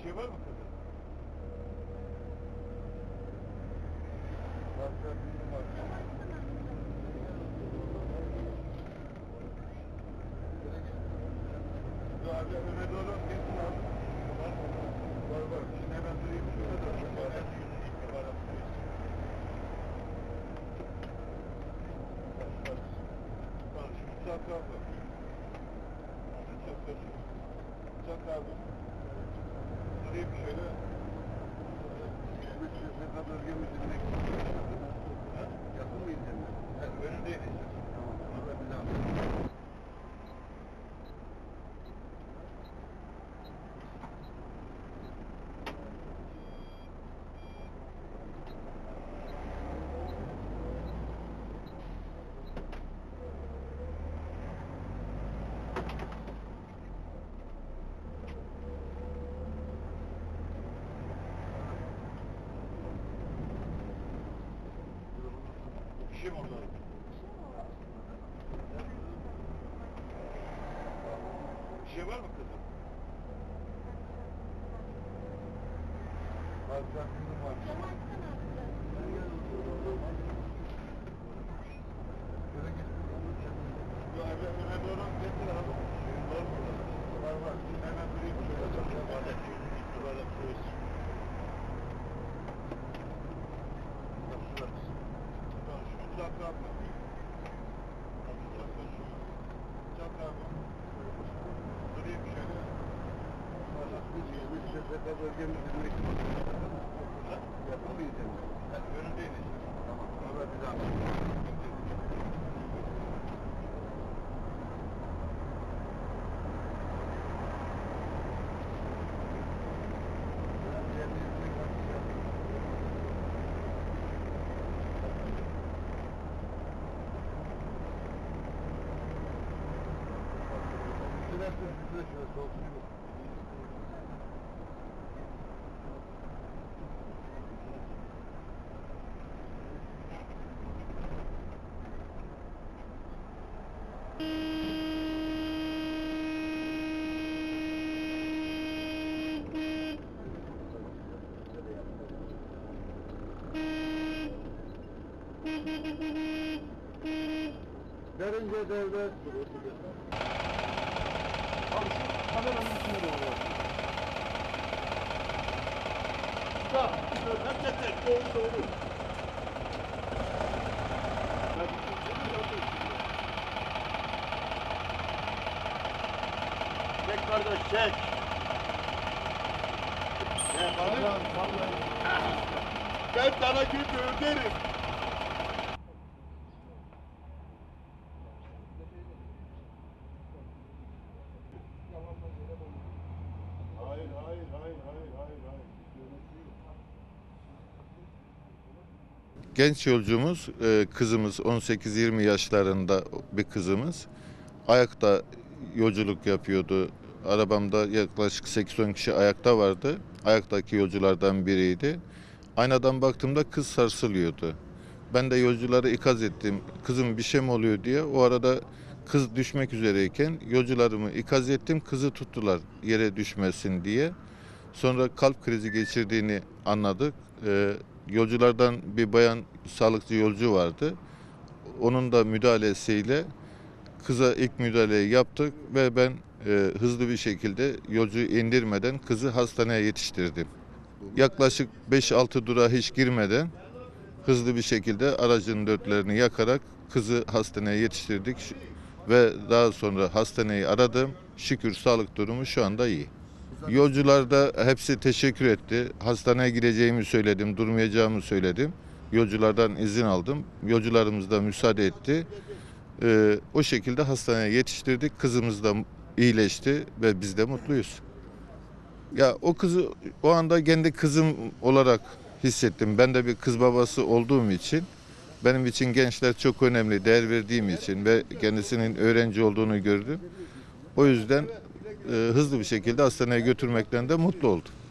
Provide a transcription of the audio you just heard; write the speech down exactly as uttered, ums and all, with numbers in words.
şey var mı kızım? Yok abi öne doğru getir abi. Var var var. Şimdi hemen durayım şöyle de. Çok önemli yüzünü var abi. Bak şimdi çak abi. Çak abi. Çak abi. Durayım şöyle. Sefer bölgemiz dinlemek yakın mıyız seninle? Evet, önündeyiz işte. Tamam, orada bir daha. Bir şey mi oldu? Bir şey var mı kızım? Var, var, kızım var. Şöyle git. Yok abi, öne doğru getir abi. Var mı? Var var. Şimdi hemen durayım şöyle. Bardak yüzünü gitti, bardak koyuyorsun. Bak şurası. Bak şunu çak abi. Çak abi. Durayım şöyle. Biz şefete bölgemiz dinlemek yakın mıyız seninle? Evet, önündeyiz işte. Tamam, orada bir daha. Derince devlet. Abi şu kameranın içine doğru. Bak, hakikaten doğru doğru. Çek kardeş, çek. Ben sana güldü öderim. Hayır, hayır, hayır, hayır, hayır, hayır. Genç yolcumuz, kızımız on sekiz yirmi yaşlarında bir kızımız. Ayakta yolculuk yapıyordu. Arabamda yaklaşık sekiz on kişi ayakta vardı. Ayaktaki yolculardan biriydi. Aynadan baktığımda kız sarsılıyordu. Ben de yolcuları ikaz ettim. Kızım bir şey mi oluyor diye. O arada kız düşmek üzereyken yolcularımı ikaz ettim. Kızı tuttular yere düşmesin diye. Sonra kalp krizi geçirdiğini anladık. Ee, yolculardan bir bayan sağlıkçı yolcu vardı. Onun da müdahalesiyle kıza ilk müdahaleyi yaptık ve ben e, hızlı bir şekilde yolcuyu indirmeden kızı hastaneye yetiştirdim. Yaklaşık beş altı durağa hiç girmeden hızlı bir şekilde aracın dörtlerini yakarak kızı hastaneye yetiştirdik ve daha sonra hastaneyi aradım. Şükür sağlık durumu şu anda iyi. Yolcular da hepsi teşekkür etti. Hastaneye gideceğimi söyledim, durmayacağımı söyledim. Yolculardan izin aldım. Yolcularımız da müsaade etti. Ee, o şekilde hastaneye yetiştirdik. Kızımız da iyileşti ve biz de mutluyuz. Ya o kızı o anda kendi kızım olarak hissettim. Ben de bir kız babası olduğum için benim için gençler çok önemli, değer verdiğim için ve kendisinin öğrenci olduğunu gördüm. O yüzden e, hızlı bir şekilde hastaneye götürmekten de mutlu oldum.